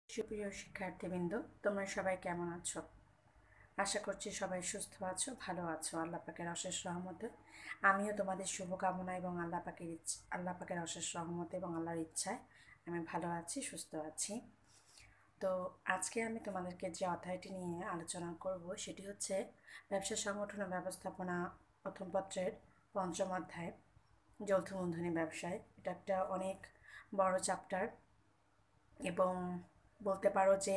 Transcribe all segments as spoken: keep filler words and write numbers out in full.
সুপ্রিয় শিক্ষার্থীবৃন্দ, তোমরা সবাই কেমন আছো? আশা করছি সবাই সুস্থ আছো, ভালো আছো। আল্লাহ পাকের অশেষ রহমতে আমিও তোমাদের শুভকামনা এবং আল্লাহ পাকের ইচ্ছা আল্লাহ পাকের অশেষ রহমতে এবং আল্লাহর ইচ্ছায় আমি ভালো আছি, সুস্থ আছি। তো আজকে আমি তোমাদেরকে যে অধ্যায়টি নিয়ে আলোচনা করব সেটি হচ্ছে ব্যবসা সংগঠন ও ব্যবস্থাপনা প্রথম পত্রের পঞ্চম অধ্যায়, যৌথ মূলধনী ব্যবসায়। এটা একটা অনেক বড় চ্যাপ্টার এবং বলতে পারো যে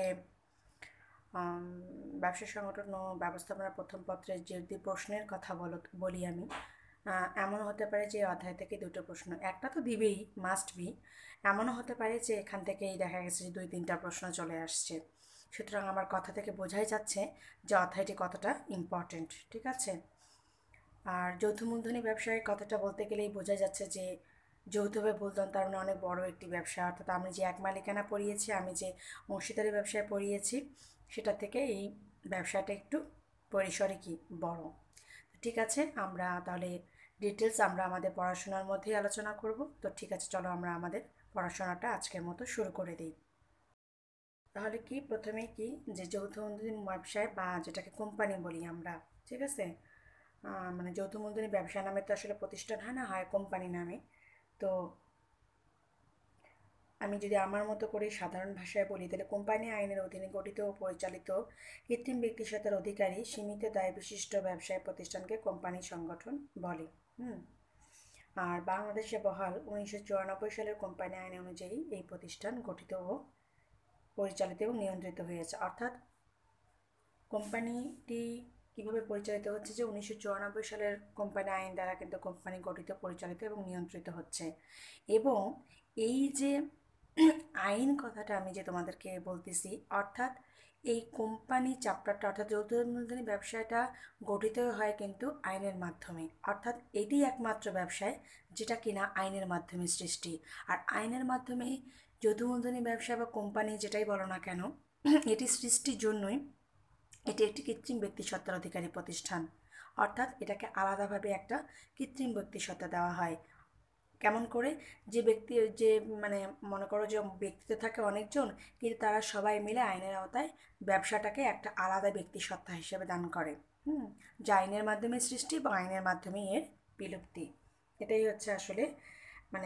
ব্যবসা সংগঠন ও ব্যবস্থাপনার প্রথম পত্রের যদি প্রশ্নের কথা বলো বলি আমি, এমন হতে পারে যে অধ্যায় থেকে দুটো প্রশ্ন একটা তো দিবেই, মাস্ট বি। এমনও হতে পারে যে এখান থেকেই দেখা গেছে যে দুই তিনটা প্রশ্ন চলে আসছে। সুতরাং আমার কথা থেকে বোঝাই যাচ্ছে যে অধ্যায়টি কতটা ইম্পর্টেন্ট, ঠিক আছে। আর যৌথ মূলধনী ব্যবসায় কথাটা বলতে গেলেই বোঝা যাচ্ছে যে যৌথভাবে মূলধন তার মানে অনেক বড় একটি ব্যবসা। অর্থাৎ আমি যে এক মালিকানা পড়িয়েছি, আমি যে অংশীদারি ব্যবসায় পড়িয়েছি, সেটা থেকে এই ব্যবসাটা একটু পরিসরে কি বড়। ঠিক আছে, আমরা তাহলে ডিটেলস আমরা আমাদের পড়াশোনার মধ্যেই আলোচনা করব। তো ঠিক আছে, চলো আমরা আমাদের পড়াশোনাটা আজকের মতো শুরু করে দিই। তাহলে কি প্রথমেই কি যে যৌথ মূলধনী ব্যবসায় বা যেটাকে কোম্পানি বলি আমরা, ঠিক আছে। মানে যৌথ মূলধনী ব্যবসা নামে তো আসলে প্রতিষ্ঠান হয় না, হয় কোম্পানি নামে। তো আমি যদি আমার মতো করে সাধারণ ভাষায় বলি, তাহলে কোম্পানি আইনের অধীনে গঠিত ও পরিচালিত কৃত্রিম ব্যক্তিস্বত্বের অধিকারী সীমিত দায় বিশিষ্ট ব্যবসায় প্রতিষ্ঠানকে কোম্পানি সংগঠন বলে। হুম আর বাংলাদেশে বহাল উনিশশো চুরানব্বই সালের কোম্পানি আইন অনুযায়ী এই প্রতিষ্ঠান গঠিত ও পরিচালিত এবং নিয়ন্ত্রিত হয়েছে। অর্থাৎ কোম্পানিটি কীভাবে পরিচালিত হচ্ছে, যে উনিশশো চুরানব্বই সালের কোম্পানি আইন দ্বারা কিন্তু কোম্পানি গঠিত, পরিচালিত এবং নিয়ন্ত্রিত হচ্ছে। এবং এই যে আইন কথাটা আমি যে তোমাদেরকে বলতেছি, অর্থাৎ এই কোম্পানি চ্যাপ্টারটা অর্থাৎ যৌথ মূলধনী ব্যবসাটা গঠিত হয় কিন্তু আইনের মাধ্যমে। অর্থাৎ এটি একমাত্র ব্যবসায় যেটা কিনা আইনের মাধ্যমে সৃষ্টি। আর আইনের মাধ্যমে যৌথ মূলধনী ব্যবসা বা কোম্পানি যেটাই বলো না কেন, এটি সৃষ্টির জন্যই এটি একটি কৃত্রিম ব্যক্তিসত্তার অধিকারী প্রতিষ্ঠান। অর্থাৎ এটাকে আলাদাভাবে একটা কৃত্রিম ব্যক্তিসত্তা দেওয়া হয়। কেমন করে? যে ব্যক্তি যে মানে মনে করো যে ব্যক্তিতে থাকে অনেকজন, কিন্তু তারা সবাই মিলে আইনের আওতায় ব্যবসাটাকে একটা আলাদা ব্যক্তিসত্তা হিসেবে দান করে। হুম যা আইনের মাধ্যমে সৃষ্টি এবং আইনের মাধ্যমে এর বিলুপ্তি। এটাই হচ্ছে আসলে মানে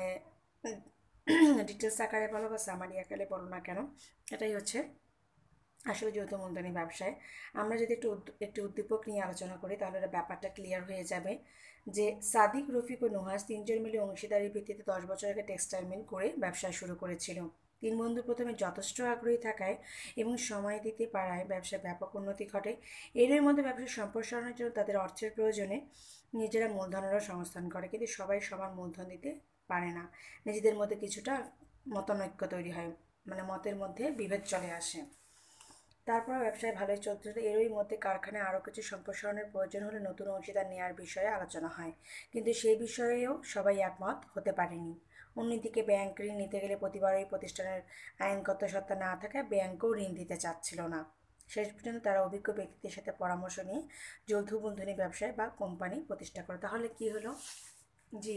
ডিটেলস আকারে বলো বা সামারি আকারে বলো না কেন, এটাই হচ্ছে আসলে যৌথ মূলধনী ব্যবসায়। আমরা যদি একটু একটি উদ্দীপক নিয়ে আলোচনা করি তাহলে ব্যাপারটা ক্লিয়ার হয়ে যাবে। যে সাদিক, রফিক ও নুহাস তিনজন মিলে অংশীদারির ভিত্তিতে দশ বছর আগে টেক্সটাইল মিল করে ব্যবসা শুরু করেছিল। তিন বন্ধু প্রথমে যথেষ্ট আগ্রহী থাকায় এবং সময় দিতে পারায় ব্যবসায় ব্যাপক উন্নতি ঘটে। এরই মধ্যে ব্যবসা সম্প্রসারণের জন্য তাদের অর্থের প্রয়োজনে নিজেরা মূলধনেরও সংস্থান করে, কিন্তু সবাই সমান মূলধন দিতে পারে না। নিজেদের মধ্যে কিছুটা মতানৈক্য তৈরি হয়, মানে মতের মধ্যে বিভেদ চলে আসে। তারপর ব্যবসায় ভালোই চলছিল। এরই মধ্যে কারখানায় আরও কিছু সম্প্রসারণের প্রয়োজন হলে নতুন অংশীদার নেওয়ার বিষয়ে আলোচনা হয়, কিন্তু সেই বিষয়েও সবাই একমত হতে পারেনি। অন্যদিকে ব্যাংক ঋণ নিতে গেলে প্রতিবারই প্রতিষ্ঠানের আইনগত সত্তা না থাকায় ব্যাংকও ঋণ দিতে চাচ্ছিল না। শেষ পর্যন্ত তারা অভিজ্ঞ ব্যক্তিদের সাথে পরামর্শ নিয়ে যৌথ মূলধনী ব্যবসায় বা কোম্পানি প্রতিষ্ঠা করে। তাহলে কি হলো, যে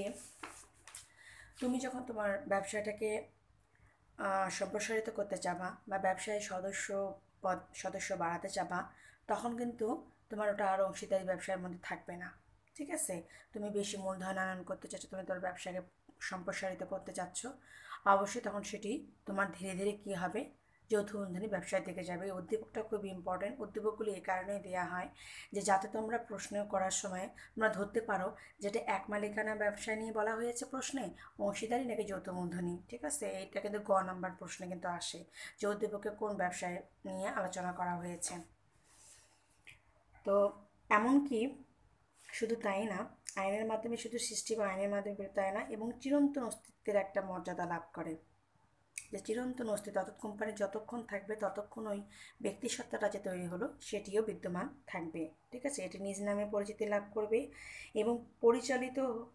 তুমি যখন তোমার ব্যবসাটাকে সম্প্রসারিত করতে চাবা বা ব্যবসায় সদস্য পদ সদস্য বাড়াতে চাবা, তখন কিন্তু তোমার ওটা আর অংশীদারি ব্যবসার মধ্যে থাকবে না, ঠিক আছে। তুমি বেশি মূলধন আনয়ন করতে চাচ্ছ, তুমি তোমার ব্যবসাকে সম্প্রসারিত করতে চাচ্ছ, অবশ্যই তখন সেটি তোমার ধীরে ধীরে কী হবে, যৌথ মূলধনী ব্যবসার দিকে যাবে। এই উদ্দীপকটা খুব ইম্পর্টেন্ট। উদ্দীপকগুলি এই কারণেই দেওয়া হয় যে যাতে তোমরা প্রশ্ন করার সময় তোমরা ধরতে পারো যেটা এক মালিকানা ব্যবসা নিয়ে বলা হয়েছে প্রশ্নে, অংশীদারি নাকি যৌথ মূলধনী, ঠিক আছে। এইটা কিন্তু গ নাম্বার প্রশ্নে কিন্তু আসে যে উদ্দীপকে কোন ব্যবসায় নিয়ে আলোচনা করা হয়েছে। তো এমনকি শুধু তাই না, আইনের মাধ্যমে শুধু সৃষ্টি বা আইনের মাধ্যমে তাই না, এবং চিরন্তন অস্তিত্বের একটা মর্যাদা লাভ করে। যে চিরন্তন অস্তিত্ব অর্থাৎ কোম্পানি যতক্ষণ থাকবে ততক্ষণ ওই ব্যক্তিসত্তাটা যে তৈরি হলো সেটিও বিদ্যমান থাকবে, ঠিক আছে। এটি নিজ নামে পরিচিতি লাভ করবে এবং পরিচালিত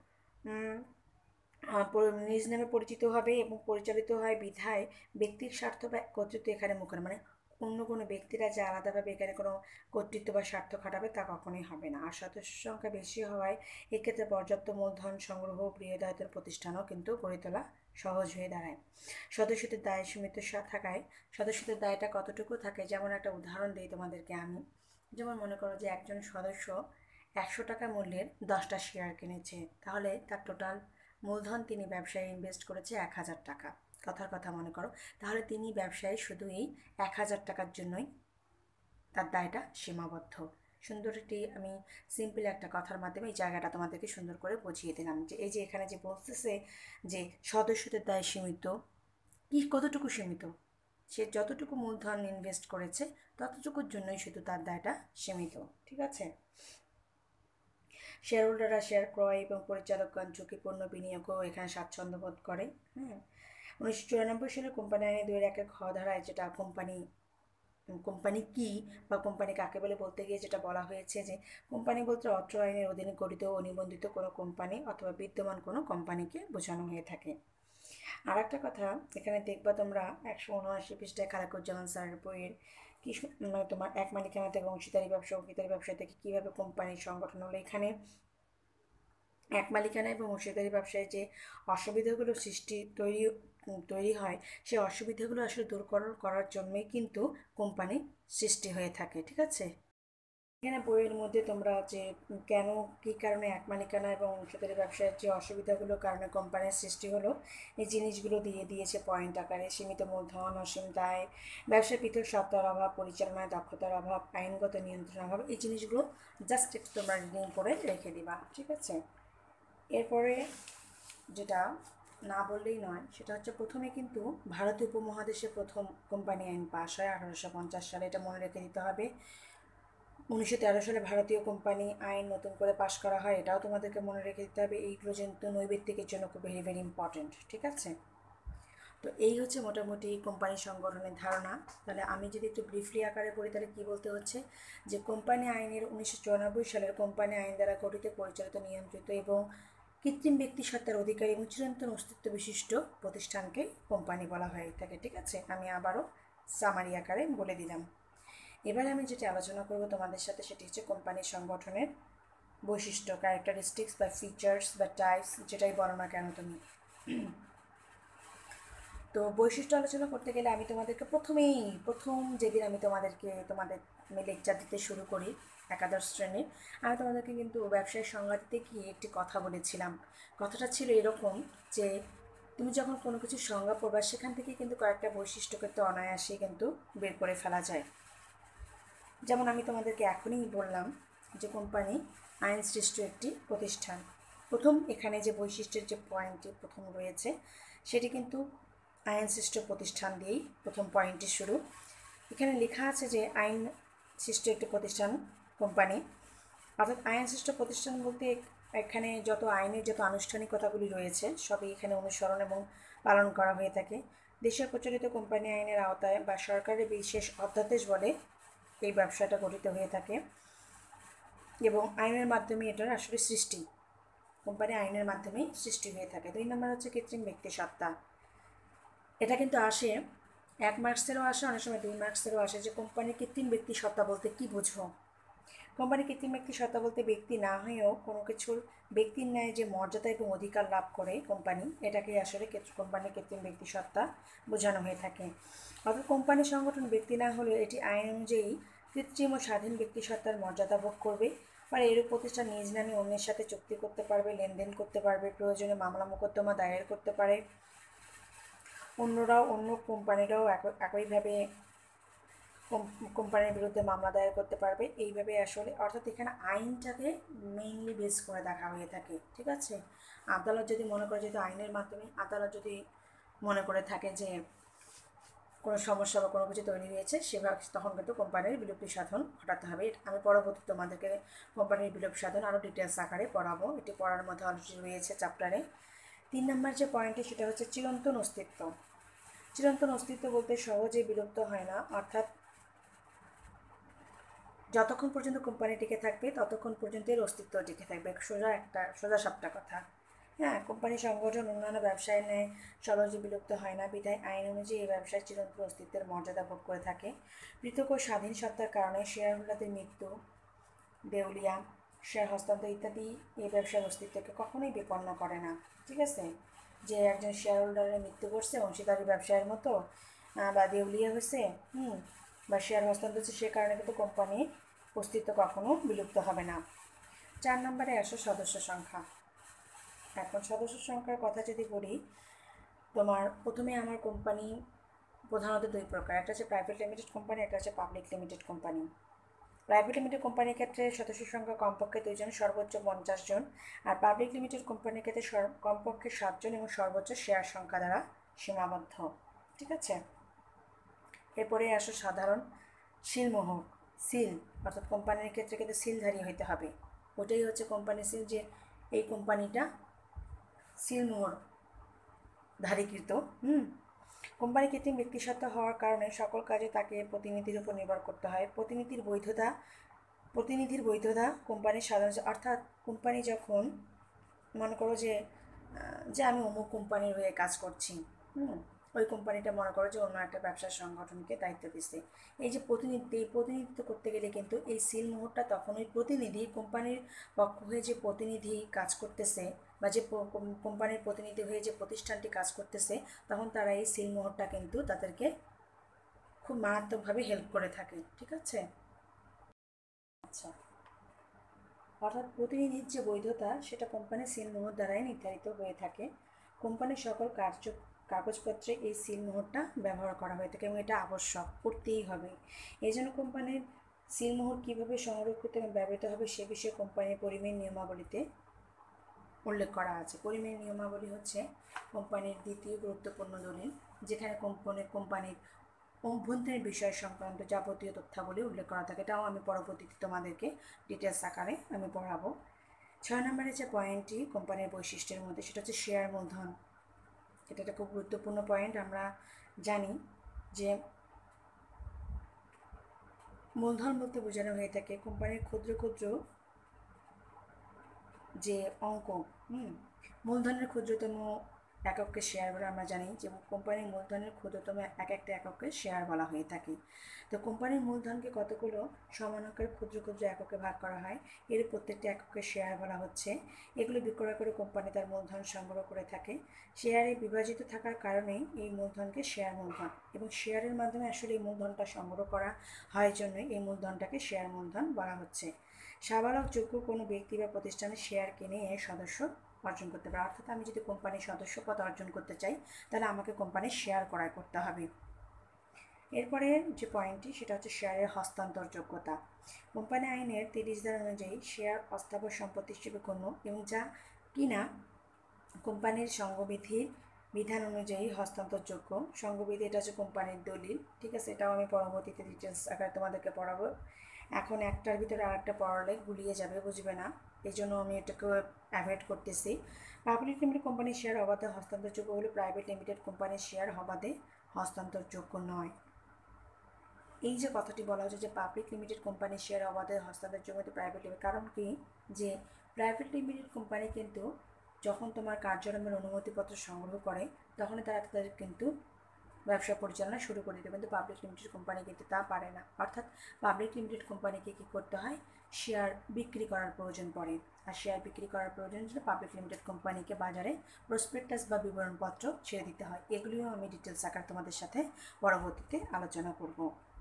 নিজ নামে পরিচিত হবে এবং পরিচালিত হয় বিধায় ব্যক্তির স্বার্থ বা কর্তৃত্ব এখানে মুখে, মানে অন্য কোনো ব্যক্তিরা যে আলাদাভাবে এখানে কোনো কর্তৃত্ব বা স্বার্থ খাটাবে তা কখনোই হবে না। আর সদস্য সংখ্যা বেশি হওয়ায় এক্ষেত্রে পর্যাপ্ত মূলধন সংগ্রহ বৃহদায়তন প্রতিষ্ঠানও কিন্তু গড়ে তোলা সহজ হয়ে দাঁড়ায়। সদস্যদের দায় সীমিত থাকায় সদস্যদের দায়টা কতটুকু থাকে, যেমন একটা উদাহরণ দিই তোমাদেরকে আমি। যেমন মনে করো যে একজন সদস্য একশো টাকা মূল্যের দশটা শেয়ার কিনেছে, তাহলে তার টোটাল মূলধন তিনি ব্যবসায় ইনভেস্ট করেছে এক হাজার টাকা, কথার কথা মনে করো। তাহলে তিনি ব্যবসায় শুধু এই এক হাজার টাকার জন্যই তার দায়টা সীমাবদ্ধ। সুন্দর একটি আমি সিম্পল একটা কথার মাধ্যমে এই জায়গাটা তোমাদেরকে সুন্দর করে বুঝিয়ে দিলাম যে এই যে এখানে যে বলতেছে যে সদস্যদের দায় সীমিত, কি কতটুকু সীমিত, সে যতটুকু মূলধন ইনভেস্ট করেছে ততটুকুর জন্যই শুধু তার দায়টা সীমিত। ঠিক আছে। শেয়ার হোল্ডাররা শেয়ার ক্রয় এবং পরিচালকগণ ঝুঁকিপূর্ণ বিনিয়োগও এখানে স্বাচ্ছন্দ্য বোধ করে। হ্যাঁ, উনিশশো চুরানব্বই সালে কোম্পানি আইনে দুই একে খ ধারায় যেটা কোম্পানি কোম্পানি কি বা কোম্পানি কাকে বলে বলতে গিয়ে যেটা বলা হয়েছে যে কোম্পানি বলতে অত্র আইনের অধীনে গঠিত ও নিবন্ধিত কোনো কোম্পানি অথবা বিদ্যমান কোনো কোম্পানিকে বোঝানো হয়ে থাকে। আর একটা কথা এখানে দেখবা তোমরা একশো উনআশি পৃষ্ঠায় খালাকুজ্জামান স্যারের বইয়ের কি মানে তোমার এক মালিকানা থেকে অংশীদারি ব্যবসা অংশীদারি ব্যবসা থেকে কীভাবে কোম্পানির সংগঠন হলো। এখানে এক মালিকানা এবং অংশীদারি ব্যবসায় যে অসুবিধাগুলো সৃষ্টি তৈরি তৈরি হয়, সেই অসুবিধাগুলো আসলে দূর করার জন্যই কিন্তু কোম্পানি সৃষ্টি হয়ে থাকে। ঠিক আছে। এখানে বইয়ের মধ্যে তোমরা যে কেন কী কারণে এক মালিকানা এবং অংশীদারি ব্যবসায়ের যে অসুবিধাগুলোর কারণে কোম্পানির সৃষ্টি হলো এই জিনিসগুলো দিয়ে দিয়েছে পয়েন্ট আকারে। সীমিত মূলধন, অসীম দায়, ব্যবসায় পৃথক সত্তার অভাব, পরিচালনায় দক্ষতার অভাব, আইনগত নিয়ন্ত্রণ অভাব, এই জিনিসগুলো জাস্ট একটু তোমরা রিডিং করে রেখে দিবা। ঠিক আছে। এরপরে যেটা না বললেই নয় সেটা হচ্ছে প্রথমে কিন্তু ভারতীয় উপমহাদেশে প্রথম কোম্পানি আইন পাশ হয় আঠারোশো পঞ্চাশ সালে, এটা মনে রেখে দিতে হবে। উনিশশো তেরো সালে ভারতীয় কোম্পানি আইন নতুন করে পাশ করা হয়, এটাও তোমাদেরকে মনে রেখে দিতে হবে। এইগুলো কিন্তু নৈবিত্তিকের জন্য খুব ভেরি ভেরি ইম্পর্টেন্ট। ঠিক আছে। তো এই হচ্ছে মোটামুটি কোম্পানি সংগঠনের ধারণা। তাহলে আমি যদি একটু ব্রিফলি আকারে পড়ি তাহলে কী বলতে হচ্ছে যে কোম্পানি আইনের উনিশশো চুরানব্বই সালের কোম্পানি আইন দ্বারা গঠিত, পরিচালিত, নিয়ন্ত্রিত এবং কৃত্রিম ব্যক্তি সত্তার অধিকারী এবং চিরন্তন অস্তিত্ব বিশিষ্ট প্রতিষ্ঠানকে কোম্পানি বলা হয়ে থাকে। ঠিক আছে। আমি আবারও সামারি আকারে বলে দিলাম। এবারে আমি যেটা আলোচনা করব তোমাদের সাথে সেটি হচ্ছে কোম্পানির সংগঠনের বৈশিষ্ট্য, ক্যারেক্টারিস্টিক্স বা ফিচার্স বা টাইপস, যেটাই বলো না কেন তুমি। তো বৈশিষ্ট্য আলোচনা করতে গেলে আমি তোমাদেরকে প্রথমেই প্রথম যেদিন আমি তোমাদেরকে তোমাদের আমি লেকচার দিতে শুরু করি একাদশ শ্রেণীর, আমি তোমাদেরকে কিন্তু ব্যবসায়ের সংজ্ঞা দিতে গিয়ে একটি কথা বলেছিলাম। কথাটা ছিল এরকম যে তুমি যখন কোনো কিছুর সংজ্ঞা পড়বা সেখান থেকে কিন্তু কয়েকটা বৈশিষ্ট্য কিন্তু অনায়াসেই কিন্তু বের করে ফেলা যায়। যেমন আমি তোমাদেরকে এখনই বললাম যে কোম্পানি আইন সৃষ্ট একটি প্রতিষ্ঠান। প্রথম এখানে যে বৈশিষ্ট্যের যে পয়েন্টটি প্রথম রয়েছে সেটি কিন্তু আইন সৃষ্ট প্রতিষ্ঠান দিয়েই প্রথম পয়েন্টটি শুরু। এখানে লেখা আছে যে আইন সৃষ্ট একটি প্রতিষ্ঠান কোম্পানি, অর্থাৎ আইন সৃষ্ট প্রতিষ্ঠান বলতে এখানে যত আইনের যত আনুষ্ঠানিকতাগুলি রয়েছে সবই এখানে অনুসরণ এবং পালন করা হয়ে থাকে। দেশের প্রচলিত কোম্পানি আইনের আওতায় বা সরকারের বিশেষ অধ্যাদেশ বলে এই ব্যবসাটা গঠিত হয়ে থাকে এবং আইনের মাধ্যমে এটার আসলে সৃষ্টি, কোম্পানি আইনের মাধ্যমেই সৃষ্টি হয়ে থাকে। দুই নম্বর হচ্ছে কৃত্রিম ব্যক্তি সত্তা। এটা কিন্তু আসে এক মার্কসেরও আসে, অনেক সময় দুই মার্কসেরও আসে যে কোম্পানির কৃত্রিম ব্যক্তি সত্তা বলতে কী বুঝবো। কোম্পানির কৃত্রিম ব্যক্তি সত্তা বলতে ব্যক্তি না হয়েও কোনো কিছুর ব্যক্তির ন্যায় যে মর্যাদা এবং অধিকার লাভ করে কোম্পানি, এটাকে আসলে কোম্পানির কৃত্রিম ব্যক্তি সত্তা বোঝানো হয়ে থাকে। অর্থাৎ কোম্পানি সংগঠন ব্যক্তি না হলেও এটি আইন অনুযায়ী কৃত্রিম ও স্বাধীন ব্যক্তি সত্তার মর্যাদা ভোগ করবে। আর এরূপ প্রতিষ্ঠান নিজ নামে অন্যের সাথে চুক্তি করতে পারবে, লেনদেন করতে পারবে, প্রয়োজনে মামলা মোকদ্দমা দায়ের করতে পারে, অন্যরাও অন্য কোম্পানিরাও একইভাবে কোম্পানির বিরুদ্ধে মামলা দায়ের করতে পারবে। এইভাবে আসলে অর্থাৎ এখানে আইনটাকে মেইনলি বেস করে দেখা হয়ে থাকে। ঠিক আছে। আদালত যদি মনে করে যেহেতু আইনের মাধ্যমে আদালত যদি মনে করে থাকে যে কোনো সমস্যা বা কোনো কিছু তৈরি হয়েছে সেভাবে তখন কিন্তু কোম্পানির বিলুপ্তি সাধন ঘটাতে হবে। আমি পরবর্তী তোমাদেরকে কোম্পানির বিলুপ্তি সাধন আরও ডিটেলস আকারে পড়াবো, এটি পড়ার মধ্যে অলরেডি রয়েছে চ্যাপ্টারে। তিন নম্বর যে পয়েন্টটি সেটা হচ্ছে চিরন্তন অস্তিত্ব। চিরন্তন অস্তিত্ব বলতে সহজে বিলুপ্ত হয় না, অর্থাৎ যতক্ষণ পর্যন্ত কোম্পানি টিকে থাকবে ততক্ষণ পর্যন্ত এর অস্তিত্ব টিকে থাকবে। সোজা একটা সোজা সাপটা কথা। হ্যাঁ, কোম্পানি সংগঠন অন্যান্য ব্যবসায় ন্যায় সহজে বিলুপ্ত হয় না, বিধায় আইন অনুযায়ী এই ব্যবসার চিরন্তন অস্তিত্বের মর্যাদা ভোগ করে থাকে। পৃথক ও স্বাধীন সত্তার কারণে শেয়ার হোল্ডারদের মৃত্যু, দেউলিয়া, শেয়ার হস্তান্তর ইত্যাদি এই ব্যবসার অস্তিত্বকে কখনোই বিপন্ন করে না। ঠিক আছে, যে একজন শেয়ার হোল্ডারের মৃত্যু ঘটছে অংশীদারি ব্যবসায়ের মতো, বা দেউলিয়া হয়েছে, হুম বা শেয়ার হস্তান্তর হচ্ছে, সে কারণে কিন্তু কোম্পানির অস্তিত্ব কখনো বিলুপ্ত হবে না। চার নম্বরে আসো সদস্য সংখ্যা। এখন সদস্য সংখ্যার কথা যদি বলি, তোমার প্রথমে আমার কোম্পানি প্রধানত দুই প্রকার, একটা হচ্ছে প্রাইভেট লিমিটেড কোম্পানি, একটা হচ্ছে public limited company. Private limited কোম্পানির ক্ষেত্রে সদস্য সংখ্যা কমপক্ষে দুইজন, সর্বোচ্চ পঞ্চাশ জন। আর পাবলিক লিমিটেড কোম্পানির ক্ষেত্রে কমপক্ষে সাতজন এবং সর্বোচ্চ শেয়ার সংখ্যা দ্বারা সীমাবদ্ধ। ঠিক আছে, এরপরে আসো সাধারণ সিলমোহর। সিল অর্থাৎ কোম্পানির ক্ষেত্রে কিন্তু সিলধারী হইতে হবে, ওটাই হচ্ছে কোম্পানির সিল, যে এই কোম্পানিটা সিলমোহর ধারীকৃত। হুম কোম্পানি কৃত্রিম ব্যক্তিসত্ত্বা হওয়ার কারণে সকল কাজে তাকে প্রতিনিধির উপর নির্ভর করতে হয়। প্রতিনিধির বৈধতা প্রতিনিধির বৈধতা কোম্পানির সাধারণ, অর্থাৎ কোম্পানি যখন মনে করো যে যে আমি অমুক কোম্পানির হয়ে কাজ করছি, হুম ওই কোম্পানিটা মনে করো যে অন্য একটা ব্যবসার সংগঠনকে দায়িত্ব দিচ্ছে, এই যে প্রতিনিধি প্রতিনিধিত্ব করতে গেলে কিন্তু এই সিল মোহরটা তখন ওই প্রতিনিধি কোম্পানির পক্ষ হয়ে যে প্রতিনিধি কাজ করতেছে, বা যে কোম্পানির প্রতিনিধি হয়ে যে প্রতিষ্ঠানটি কাজ করতেছে, তখন তারা এই সিল মোহরটা কিন্তু তাদেরকে খুব মারাত্মকভাবে হেল্প করে থাকে। ঠিক আছে, আচ্ছা, অর্থাৎ প্রতিনিধির যে বৈধতা সেটা কোম্পানির সিলমোহর দ্বারাই নির্ধারিত হয়ে থাকে। কোম্পানির সকল কার্য কাগজপত্রে এই সিলমোহরটা ব্যবহার করা হয়ে থাকে এবং এটা আবশ্যক, করতেই হবে। এই জন্য কোম্পানির সিলমোহর কীভাবে সংরক্ষিত এবং ব্যবহৃত হবে সে বিষয়ে কোম্পানির পরিমেয় নিয়মাবলীতে উল্লেখ করা আছে। পরিমেয় নিয়মাবলী হচ্ছে কোম্পানির দ্বিতীয় গুরুত্বপূর্ণ দলিল, যেখানে কোম্পানি কোম্পানির অভ্যন্তরীণ বিষয় সংক্রান্ত যাবতীয় তথ্যাবলী উল্লেখ করা থাকে। এটাও আমি পরবর্তীতে তোমাদেরকে ডিটেলস আকারে আমি পড়াবো। ছয় নম্বরে যে পয়েন্টটি কোম্পানির বৈশিষ্ট্যের মধ্যে, সেটা হচ্ছে শেয়ার মূলধন। এটা একটা খুব গুরুত্বপূর্ণ পয়েন্ট। আমরা জানি যে মূলধন বলতে বোঝানো হয়ে থাকে কোম্পানির ক্ষুদ্র ক্ষুদ্র যে অঙ্ক, হুম মূলধনের ক্ষুদ্রতম এককে শেয়ার বলে আমরা জানি যে কোম্পানির মূলধনের ক্ষুদ্রতম এক একটা এককে শেয়ার বলা হয়ে থাকে। তো কোম্পানির মূলধনকে কতগুলো সমান আকারের ক্ষুদ্র ক্ষুদ্র এককে ভাগ করা হয়, এর প্রত্যেকটি এককে শেয়ার বলা হচ্ছে। এগুলো বিক্রয় করে কোম্পানি তার মূলধন সংগ্রহ করে থাকে। শেয়ারে বিভাজিত থাকার কারণেই এই মূলধনকে শেয়ার মূলধন, এবং শেয়ারের মাধ্যমে আসলে এই মূলধনটা সংগ্রহ করা হয় জন্য এই মূলধনটাকে শেয়ার মূলধন বলা হচ্ছে। যোগ্য কোনো ব্যক্তি বা প্রতিষ্ঠানের শেয়ার কিনে এর সদস্য অর্জন করতে পারে, অর্থাৎ আমি যদি কোম্পানির সদস্যপদ অর্জন করতে চাই তাহলে আমাকে কোম্পানির শেয়ার ক্রয় করতে হবে। এরপরে যে পয়েন্টটি সেটা হচ্ছে শেয়ারের হস্তান্তর যোগ্যতা। কোম্পানি আইনের তিরিশ ধারা অনুযায়ী শেয়ার অস্থাবর সম্পত্তি হিসেবে গণ্য এবং যা কিনা কোম্পানির সংঘবিধির বিধান অনুযায়ী হস্তান্তরযোগ্য। সংঘবিধি এটা হচ্ছে কোম্পানির দলিল। ঠিক আছে, এটাও আমি পরবর্তীতে ডিটেলস আকারে তোমাদেরকে পড়াবো। এখন একটার ভিতরে আর একটা পড়ালে গুলিয়ে যাবে, বুঝবে না, এই জন্য আমি এটাকে অ্যাভয়েড করতেছি। পাবলিক লিমিটেড কোম্পানির শেয়ার অবাধে হস্তান্তরযোগ্য হলে প্রাইভেট লিমিটেড কোম্পানির শেয়ার অবাধে হস্তান্তরযোগ্য নয়। এই যে কথাটি বলা হচ্ছে যে পাবলিক লিমিটেড কোম্পানির শেয়ার অবাধে হস্তান্তরযোগ্য প্রাইভেট লিমিটেড, কারণ কি যে প্রাইভেট লিমিটেড কোম্পানি কিন্তু যখন তোমার কার্যক্রমের অনুমতিপত্র সংগ্রহ করে তখনই তারা তাদের কিন্তু ব্যবসা পরিচালনা শুরু করে দিতে, কিন্তু পাবলিক লিমিটেড কোম্পানি কিন্তু তা পারে না। অর্থাৎ পাবলিক লিমিটেড কোম্পানিকে কী করতে হয়, শেয়ার বিক্রি করার প্রয়োজন পড়ে। আর শেয়ার বিক্রি করার প্রয়োজন ছিল পাবলিক লিমিটেড কোম্পানিকে বাজারে প্রসপেক্টাস বা বিবরণপত্র ছেড়ে দিতে হয়। এগুলিও আমি ডিটেলস আকার তোমাদের সাথে পরবর্তীতে আলোচনা করব।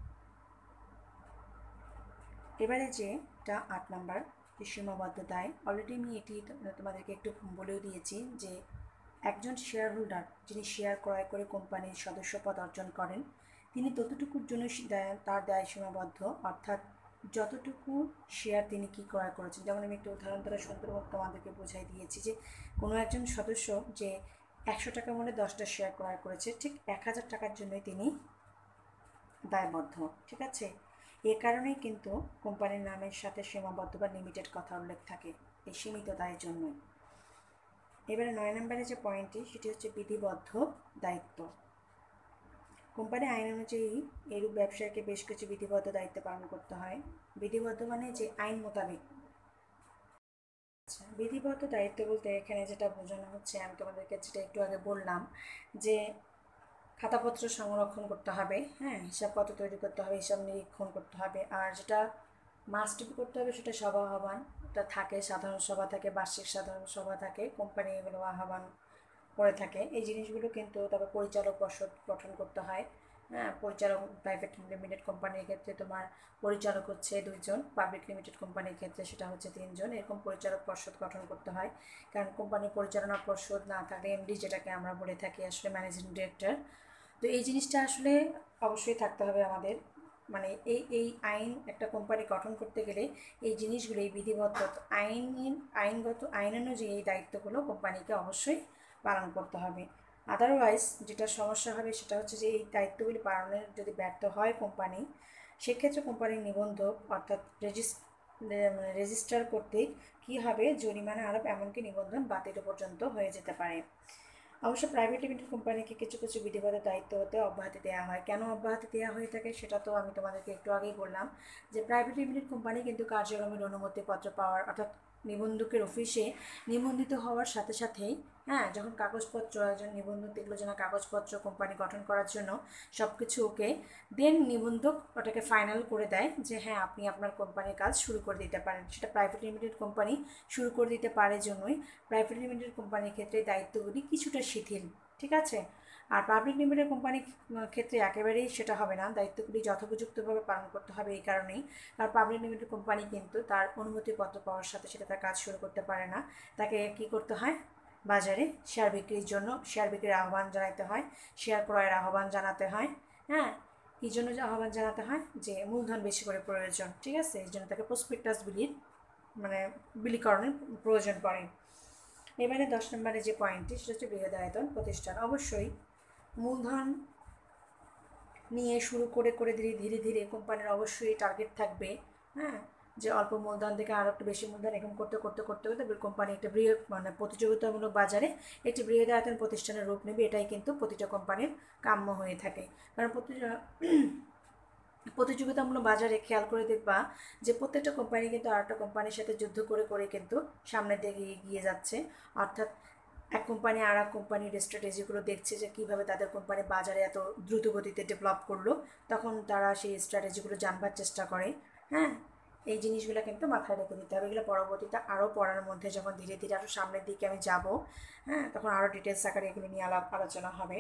এবারে যেটা আট নাম্বার, যে সীমাবদ্ধ দায়, অলরেডি আমি এটি তোমাদেরকে একটু বলেও দিয়েছি যে একজন শেয়ার হোল্ডার যিনি শেয়ার ক্রয় করে কোম্পানির সদস্যপদ অর্জন করেন তিনি ততটুকুর জন্য তার দায় সীমাবদ্ধ, অর্থাৎ যতটুকু শেয়ার তিনি কি ক্রয় করেছেন। যেমন আমি একটা উদাহরণ দ্বারা সুন্দরভাবে তোমাদেরকে বোঝাই দিয়েছি যে কোনো একজন সদস্য যে একশো টাকা মূল্যে দশটা শেয়ার ক্রয় করেছে, ঠিক এক হাজার টাকার জন্যই তিনি দায়বদ্ধ। ঠিক আছে, এ কারণেই কিন্তু কোম্পানির নামের সাথে সীমাবদ্ধ বা লিমিটেড কথা উল্লেখ থাকে, এই সীমিত দায়ের জন্যই। এবারে নয় নম্বরে যে পয়েন্টটি সেটি হচ্ছে বিধিবদ্ধ দায়িত্ব। কোম্পানি আইন অনুযায়ী এরূপ ব্যবসায়ীকে বেশ কিছু বিধিবদ্ধ দায়িত্ব পালন করতে হয়। বিধিবদ্ধ মানে যে আইন মোতাবেক আচ্ছা, বিধিবদ্ধ দায়িত্ব বলতে এখানে যেটা বোঝানো হচ্ছে, আমি তোমাদেরকে যেটা একটু আগে বললাম, যে খাতাপত্র সংরক্ষণ করতে হবে, হ্যাঁ, হিসাবপত্র তৈরি করতে হবে, হিসাব নিরীক্ষণ করতে হবে। আর যেটা মাস্ট বি করতে হবে সেটা সভা আহ্বান, এটা থাকে, সাধারণ সভা থাকে, বার্ষিক সাধারণ সভা থাকে, কোম্পানি এগুলো আহ্বান করে থাকে এই জিনিসগুলো কিন্তু। তারপর পরিচালক পর্ষদ গঠন করতে হয়, হ্যাঁ, পরিচালক প্রাইভেট লিমিটেড কোম্পানির ক্ষেত্রে তোমার পরিচালক হচ্ছে দুইজন, পাবলিক লিমিটেড কোম্পানির ক্ষেত্রে সেটা হচ্ছে তিনজন, এরকম পরিচালক পর্ষদ গঠন করতে হয়। কারণ কোম্পানির পরিচালনা পর্ষদ না থাকলে এমডি, যেটাকে আমরা বলে থাকি আসলে ম্যানেজিং ডিরেক্টর, তো এই জিনিসটা আসলে অবশ্যই থাকতে হবে আমাদের। মানে এই এই আইন একটা কোম্পানি গঠন করতে গেলে এই জিনিসগুলো, এই বিধিবদ্ধ আইন আইনগত আইন অনুযায়ী এই দায়িত্বগুলো কোম্পানিকে অবশ্যই পালন করতে হবে। আদারওয়াইজ যেটা সমস্যা হবে সেটা হচ্ছে যে এই দায়িত্বগুলি পালনের যদি ব্যর্থ হয় কোম্পানি, সেক্ষেত্রে কোম্পানির নিবন্ধক অর্থাৎ রেজিস রেজিস্টার করতে কী হবে, জরিমানা আরোপ, এমনকি নিবন্ধন বাতিল পর্যন্ত হয়ে যেতে পারে। অবশ্য প্রাইভেট লিমিটেড কোম্পানিকে কিছু কিছু বিধিবদ্ধ দায়িত্ব হতে অব্যাহতি দেওয়া হয়। কেন অব্যাহতি দেওয়া হয়ে থাকে সেটা তো আমি তোমাদেরকে একটু আগেই বললাম, যে প্রাইভেট লিমিটেড কোম্পানি কিন্তু কার্যক্রমের অনুমতিপত্র পাওয়ার অর্থাৎ নিবন্ধকের অফিসে নিবন্ধিত হওয়ার সাথে সাথেই, হ্যাঁ, যখন কাগজপত্র একজন নিবন্ধক দেখলো যে না, কাগজপত্র কোম্পানি গঠন করার জন্য সব কিছু ওকে, দেন নিবন্ধক ওটাকে ফাইনাল করে দেয় যে হ্যাঁ, আপনি আপনার কোম্পানির কাজ শুরু করে দিতে পারেন। সেটা প্রাইভেট লিমিটেড কোম্পানি শুরু করে দিতে পারে জন্যই প্রাইভেট লিমিটেড কোম্পানির ক্ষেত্রে দায়িত্বগুলি কিছুটা শিথিল, ঠিক আছে। আর পাবলিক লিমিটেড কোম্পানির ক্ষেত্রে একেবারেই সেটা হবে না, দায়িত্বগুলি যথোপযুক্তভাবে পালন করতে হবে। এই কারণেই, কারণ পাবলিক লিমিটেড কোম্পানি কিন্তু তার অনুমতিপত্র পাওয়ার সাথে সাথে তার কাজ শুরু করতে পারে না। তাকে কি করতে হয়, বাজারে শেয়ার বিক্রির জন্য শেয়ার বিক্রির আহ্বান জানাতে হয়, শেয়ার ক্রয়ের আহ্বান জানাতে হয়, হ্যাঁ। কী জন্য আহ্বান জানাতে হয়, যে মূলধন বেশি করে প্রয়োজন, ঠিক আছে, এই জন্য তাকে প্রসপেক্টাস বিলির মানে বিলিকরণের প্রয়োজন পড়ে। এবারে দশ নম্বরে যে পয়েন্টটি সেটা হচ্ছে বৃহদায়তন প্রতিষ্ঠান। অবশ্যই মূলধন নিয়ে শুরু করে করে ধীরে ধীরে ধীরে কোম্পানির অবশ্যই টার্গেট থাকবে, হ্যাঁ, যে অল্প মূলধন থেকে আরও একটু বেশি মূলধন এরকম করতে করতে করতে করতে কোম্পানি একটা বৃহৎ মানে প্রতিযোগিতামূলক বাজারে একটি বৃহদায়তন প্রতিষ্ঠানের রূপ নেবে। এটাই কিন্তু প্রতিটা কোম্পানির কাম্য হয়ে থাকে। কারণ প্রতি প্রতিযোগিতামূলক বাজারে খেয়াল করে দেখবা যে প্রত্যেকটা কোম্পানি কিন্তু আরেকটা কোম্পানির সাথে যুদ্ধ করে করে কিন্তু সামনের দিকে এগিয়ে যাচ্ছে। অর্থাৎ এক কোম্পানি আর এক কোম্পানির স্ট্র্যাটেজিগুলো দেখছে যে কীভাবে তাদের কোম্পানি বাজারে এত দ্রুত গতিতে ডেভেলপ করলো, তখন তারা সেই স্ট্র্যাটেজিগুলো জানবার চেষ্টা করে, হ্যাঁ। এই জিনিসগুলো কিন্তু মাথায় রেখে দিতে হবে। এগুলো পরবর্তীতে আরও পড়ার মধ্যে যখন ধীরে ধীরে আরও সামনের দিকে আমি যাব, হ্যাঁ, তখন আরও ডিটেলস আকারে এগুলো নিয়ে আলাপ আলোচনা হবে।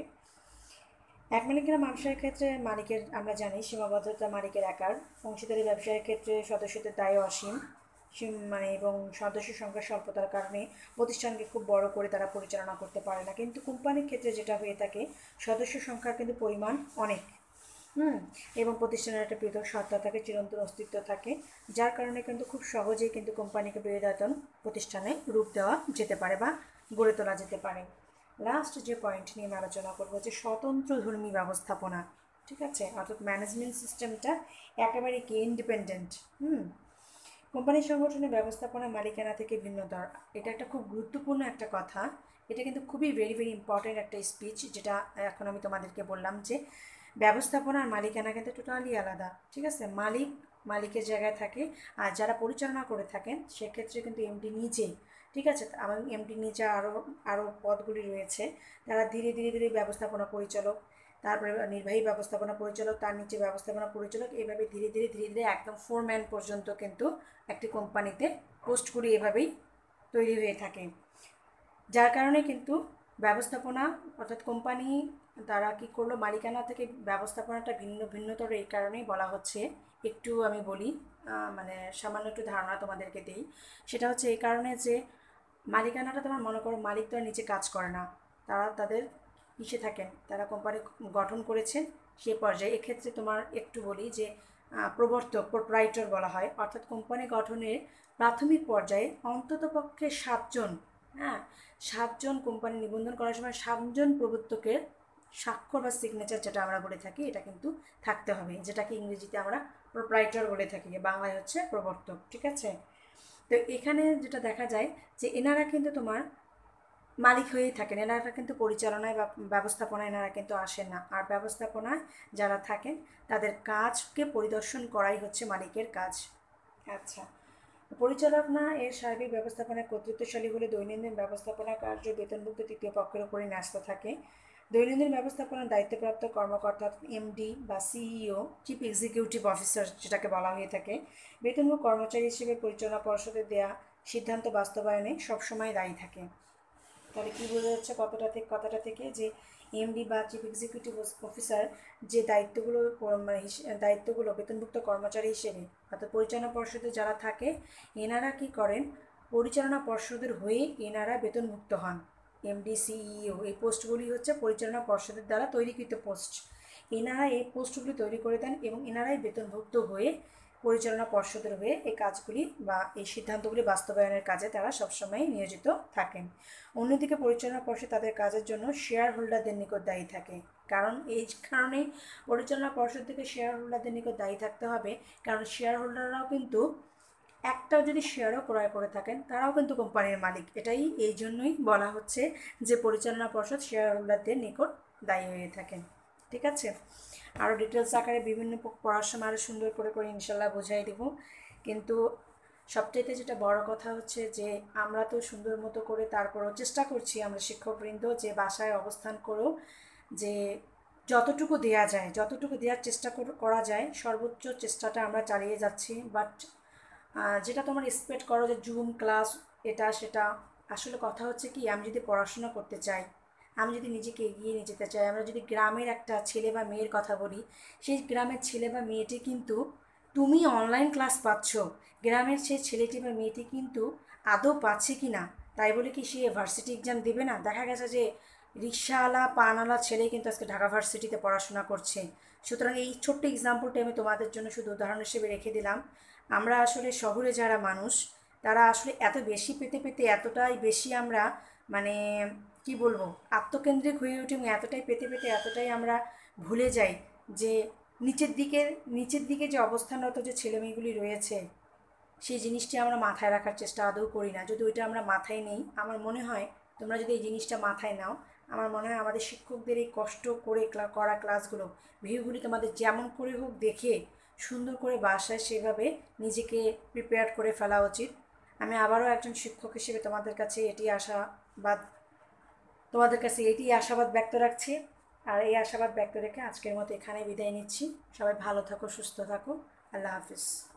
এক মালিকের ব্যবসায়ের ক্ষেত্রে মালিকের আমরা জানি সীমাবদ্ধতা মালিকের একার, অংশীদারি ব্যবসায়ের ক্ষেত্রে সদস্যদের দায় অসীম, মানে এবং সদস্য সংখ্যা স্বল্পতার কারণে প্রতিষ্ঠানকে খুব বড় করে তারা পরিচালনা করতে পারে না। কিন্তু কোম্পানির ক্ষেত্রে যেটা হয়ে থাকে, সদস্য সংখ্যার কিন্তু পরিমাণ অনেক, হুম, এবং প্রতিষ্ঠানের একটা পৃথক সত্তা থাকে, চিরন্তন অস্তিত্ব থাকে, যার কারণে কিন্তু খুব সহজেই কিন্তু কোম্পানিকে বৃহদায়তন প্রতিষ্ঠানে রূপ দেওয়া যেতে পারে বা গড়ে তোলা যেতে পারে। লাস্ট যে পয়েন্ট নিয়ে আমি আলোচনা করবো যে স্বতন্ত্র ধর্মী ব্যবস্থাপনা, ঠিক আছে, অর্থাৎ ম্যানেজমেন্ট সিস্টেমটা একেবারে কি ইন্ডিপেন্ডেন্ট, হুম। কোম্পানির সংগঠনের ব্যবস্থাপনা মালিকানা থেকে ভিন্নতর, এটা একটা খুব গুরুত্বপূর্ণ একটা কথা। এটা কিন্তু খুবই ভেরি ভেরি ইম্পর্টেন্ট একটা স্পিচ, যেটা এখন আমি তোমাদেরকে বললাম যে ব্যবস্থাপনার মালিকানা কিন্তু টোটালি আলাদা, ঠিক আছে। মালিক মালিকের জায়গায় থাকে, আর যারা পরিচালনা করে থাকেন সেক্ষেত্রে কিন্তু এমডি নিজেই, ঠিক আছে, আমার এমডি নিচে আরও আরও পদগুলি রয়েছে, তারা ধীরে ধীরে ধীরে ব্যবস্থাপনা পরিচালক, তারপরে নির্বাহী ব্যবস্থাপনা পরিচালক, তার নিচে ব্যবস্থাপনা পরিচালক, এইভাবে ধীরে ধীরে ধীরে ধীরে একদম ফোরম্যান পর্যন্ত কিন্তু একটি কোম্পানিতে পোস্টগুলি এভাবেই তৈরি হয়ে থাকে। যার কারণে কিন্তু ব্যবস্থাপনা অর্থাৎ কোম্পানি তারা কী করলো, মালিকানা থেকে ব্যবস্থাপনাটা ভিন্ন ভিন্নতর, এই কারণেই বলা হচ্ছে। একটু আমি বলি, মানে সামান্য একটু ধারণা তোমাদেরকে দিই। সেটা হচ্ছে এই কারণে যে মালিকানাটা তোমার মনে করো মালিক তো আর নিচে কাজ করে না, তারা তাদের ইসে থাকেন, তারা কোম্পানি গঠন করেছেন সে পর্যায়ে। এক্ষেত্রে তোমার একটু বলি যে প্রবর্তক প্রোপ্রাইটর বলা হয়, অর্থাৎ কোম্পানি গঠনের প্রাথমিক পর্যায়ে অন্ততপক্ষে সাতজন, হ্যাঁ, সাতজন কোম্পানি নিবন্ধন করার সময় সাতজন প্রবর্তকের স্বাক্ষর বা সিগনেচার যেটা আমরা বলে থাকি এটা কিন্তু থাকতে হবে, যেটাকে ইংরেজিতে আমরা প্রোপ্রাইটর বলে থাকি, বাংলায় হচ্ছে প্রবর্তক, ঠিক আছে। তো এখানে যেটা দেখা যায় যে এনারা কিন্তু তোমার মালিক হয়েই থাকেন, এনারা কিন্তু পরিচালনায় বা ব্যবস্থাপনায় এনারা কিন্তু আসেন না। আর ব্যবস্থাপনায় যারা থাকেন তাদের কাজকে পরিদর্শন করাই হচ্ছে মালিকের কাজ। আচ্ছা, পরিচালক না এর সার্বিক ব্যবস্থাপনায় কর্তৃত্বশালী হলে দৈনন্দিন ব্যবস্থাপনা কার্য বেতনভুক্ত তৃতীয় পক্ষের উপরে ন্যস্ত থাকে। দৈনন্দিন ব্যবস্থাপনার দায়িত্বপ্রাপ্ত কর্মকর্তা এমডি বা সিইও, চিফ এক্সিকিউটিভ অফিসার যেটাকে বলা হয়ে থাকে, বেতনভুক্ত কর্মচারী হিসেবে পরিচালনা পর্ষদের দেয়া সিদ্ধান্ত বাস্তবায়নে সবসময় দায়ী থাকে। তাহলে কী বোঝা যাচ্ছে কতটা থেকে কথাটা থেকে যে এমডি বা চিফ এক্সিকিউটিভ অফিসার যে দায়িত্বগুলো মানে দায়িত্বগুলো বেতনভুক্ত কর্মচারী হিসেবে অর্থাৎ পরিচালনা পর্ষদে যারা থাকে এনারা কি করেন, পরিচালনা পর্ষদের হয়ে এনারা বেতনভুক্ত হন। এমডি সিইও এই পোস্টগুলি হচ্ছে পরিচালনা পর্ষদের দ্বারা তৈরিকৃত পোস্ট। এনারা এই পোস্টগুলি তৈরি করে দেন এবং এনারাই বেতনভুক্ত হয়ে পরিচালনা পর্ষদের হয়ে এই কাজগুলি বা এই সিদ্ধান্তগুলি বাস্তবায়নের কাজে তারা সবসময় নিয়োজিত থাকেন। অন্যদিকে পরিচালনা পর্ষদ তাদের কাজের জন্য শেয়ার হোল্ডারদের নিকট দায়ী থাকে। কারণ এই কারণেই পরিচালনা পর্ষদ থেকে শেয়ার হোল্ডারদের নিকট দায়ী থাকতে হবে, কারণ শেয়ার হোল্ডাররাও কিন্তু একটাও যদি শেয়ারও ক্রয় করে থাকেন তারাও কিন্তু কোম্পানির মালিক। এটাই এই জন্যই বলা হচ্ছে যে পরিচালনা পর্ষদ শেয়ার হোল্ডারদের নিকট দায়ী হয়ে থাকেন। ঠিক আছে, আরও ডিটেলস আকারে বিভিন্ন পড়ার সময় আরও সুন্দর করে করে ইনশাল্লাহ বোঝাই দেব। কিন্তু সবচাইতে যেটা বড় কথা হচ্ছে যে আমরা তো সুন্দর মতো করে তারপরও চেষ্টা করছি আমরা শিক্ষকবৃন্দ যে বাসায় অবস্থান করেও যে যতটুকু দেয়া যায় যতটুকু দেওয়ার চেষ্টা করা যায় সর্বোচ্চ চেষ্টাটা আমরা চালিয়ে যাচ্ছি। বাট যেটা তোমার এক্সপেক্ট করো যে জুম ক্লাস এটা সেটা, আসলে কথা হচ্ছে কি আমি যদি পড়াশোনা করতে চাই, আমি যদি নিজেকে এগিয়ে নিয়ে যেতে চাই, আমরা যদি গ্রামের একটা ছেলে বা মেয়ের কথা বলি, সেই গ্রামের ছেলে বা মেয়েটি কিন্তু তুমি অনলাইন ক্লাস পাচ্ছ, গ্রামের সেই ছেলেটি বা মেয়েটি কিন্তু আদৌ পাচ্ছে কি না তাই বলে কি সে ভার্সিটি এক্সাম দেবে না? দেখা গেছে যে রিক্সাওয়ালা পানওয়ালা ছেলে কিন্তু আজকে ঢাকা ভার্সিটিতে পড়াশোনা করছে। সুতরাং এই ছোট্ট এক্সাম্পলটি আমি তোমাদের জন্য শুধু উদাহরণ হিসেবে রেখে দিলাম। আমরা আসলে শহরে যারা মানুষ তারা আসলে এত বেশি পেতে পেতে এতটাই বেশি আমরা মানে কি বলবো আত্মকেন্দ্রিক হয়ে উঠি এবং এতটাই পেতে পেতে এতটাই আমরা ভুলে যাই যে নিচের দিকে নিচের দিকে যে অবস্থানরত যে ছেলেমেয়েগুলি রয়েছে সেই জিনিসটি আমরা মাথায় রাখার চেষ্টা আদৌ করি না। যদি ওইটা আমরা মাথায় নেই, আমার মনে হয় তোমরা যদি এই জিনিসটা মাথায় নাও, আমার মনে হয় আমাদের শিক্ষকদের এই কষ্ট করে করা ক্লাসগুলো ভিডিওগুলি তোমাদের যেমন করে হোক দেখে সুন্দর করে বাসায় সেভাবে নিজেকে প্রিপেয়ার করে ফেলা উচিত। আমি আবারও একজন শিক্ষক হিসেবে তোমাদের কাছে এটি আশাবাদ তোমাদের কাছে এটি আশাবাদ ব্যক্ত রাখছি। আর এই আশাবাদ ব্যক্ত রেখে আজকের মতো এখানে বিদায় নিচ্ছি। সবাই ভালো থাকো, সুস্থ থাকো, আল্লাহ হাফিজ।